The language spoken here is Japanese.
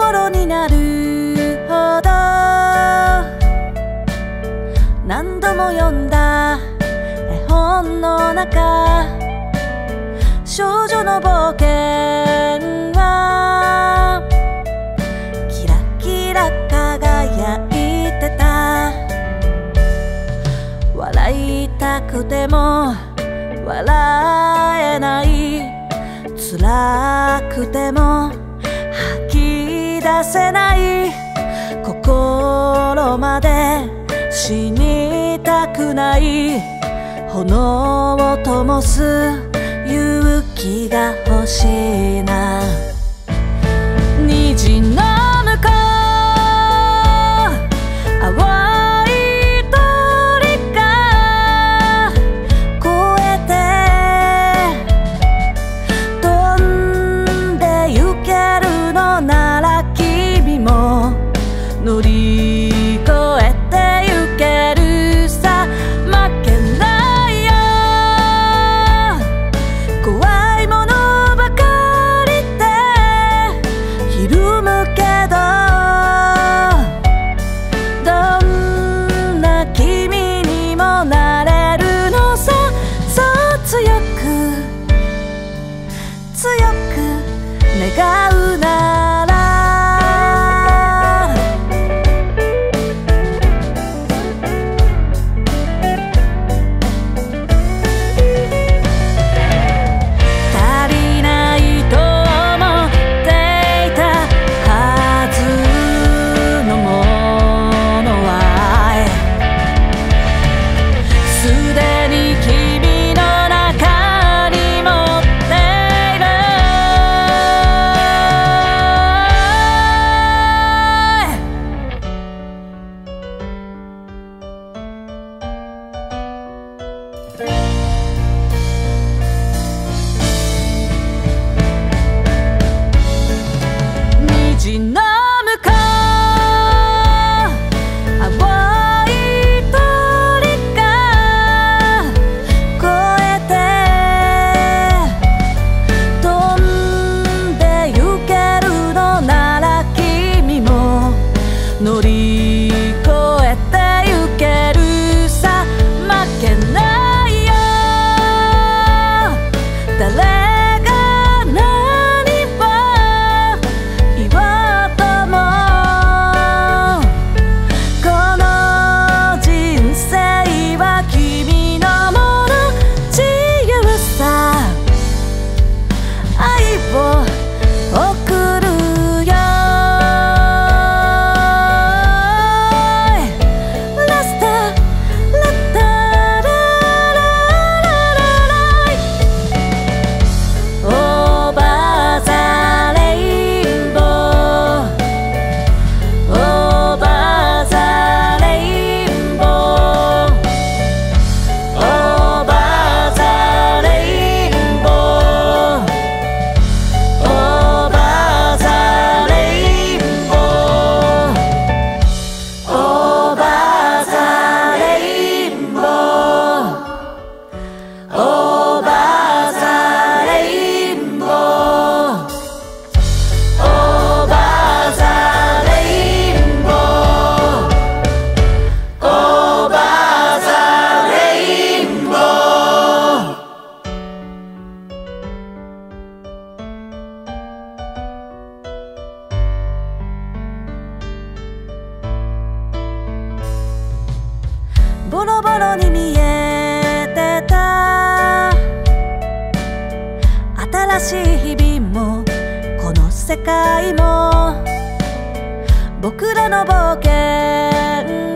ボロになるほど何度も読んだ絵本の中、少女の冒険はキラキラ輝いてた。笑いたくても笑えない、辛くても吐き出せない、心まで死にたくない、炎を灯す勇気が欲しいな。虹の向こう青い鳥が越えて飛んで行けるのなら君も乗り越えて行けるさ。負けないよ、怖いものばかりでひるむけど、どんな君にもなれるのさ。そう強く強く願うなら虹の向こう青い鳥が越えて飛んで行けるのなら君も乗り越えて行けるさ。負けないよ、誰ボロボロに見えてた新しい日々もこの世界も僕らの冒険